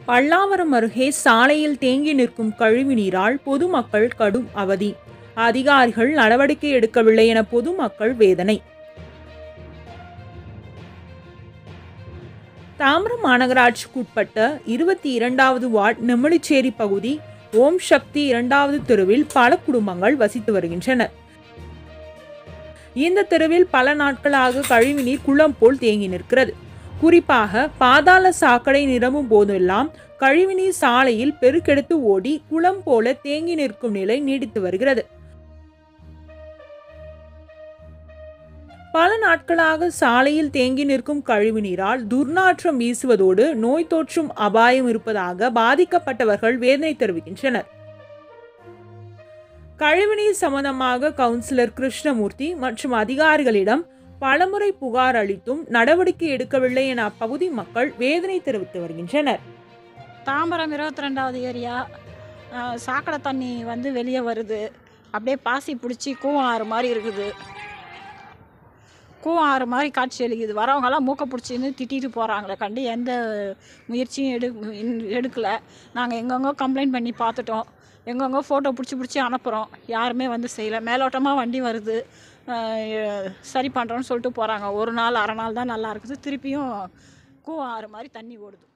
பல்லாவரம் அருகே சாலையில் தேங்கி நிற்கும் கழிவுநீரால் பொதுமக்கள் கடும் அவதி. அதிகாரிகள் நடவடிக்கை எடுக்கவில்லை என பொதுமக்கள் வேதனை. தாம்பரம் மாநகராட்சிக்குட்பட்ட 22வது வார்டு நெம்மலிச்சேரி பகுதி ஓம் சக்தி 2வது தெருவில் பல குடும்பங்கள் வசித்து வருகின்றனர். இந்த தெருவில் பல நாட்களாக கழிவுநீர் குளம் போல் தேங்கி நிற்கிறது. குறிப்பாக பாதாள சாக்கடை நிரம்பும் போதெல்லாம் கழிவுநீர் சாலையில் பெருக்கெடுத்து ஓடி குளம் போல தேங்கி நிற்கும் நிலை நீடித்து வருகிறது. பல நாட்களாக சாலையில் தேங்கி நிற்கும் கழிவுநீரால் துர்நாற்றம் வீசுவதோடு நோய் தொற்றும் அபாயம் இருப்பதாக பாதிக்கப்பட்டவர்கள் வேதனை தெரிவிக்கின்றனர். கழிவுநீர் சம்பந்தமாக கவுன்சிலர் கிருஷ்ணமூர்த்தி மற்றும் அதிகாரிகளிடம் பலமுறை புகார் அளித்தும் நடவடிக்கை எடுக்கவில்லை என அப்பகுதி மக்கள் வேதனை தெரிவித்து வருகின்றனர். தாம்பரம் 22வது ஏரியா சாக்கடை தண்ணி வெளியே வருது. அப்படியே பாசி பிடிச்சி கூவம் ஆறு மாதிரி இருக்குது. கூவம் ஆறு மாதிரி காட்சி அளிக்குது. வரவங்கெல்லாம் மூக்கை பிடிச்சின்னு திட்டிட்டு போகிறாங்களே கண்டு எந்த முயற்சியும் எடுக்கலை. நாங்கள் எங்கெங்கோ கம்ப்ளைண்ட் பண்ணி பார்த்துட்டோம். எங்கெங்கோ ஃபோட்டோ பிடிச்சி அனுப்புகிறோம். யாருமே செய்யலை. மேலோட்டமாக வண்டி வருது, சரி பண்ணுறோன்னு சொல்லிட்டு போகிறாங்க. ஒரு நாள் அரை நாள் தான் நல்லா இருக்குது. திருப்பியும் கூவம் ஆறு மாதிரி தண்ணி ஓடுது.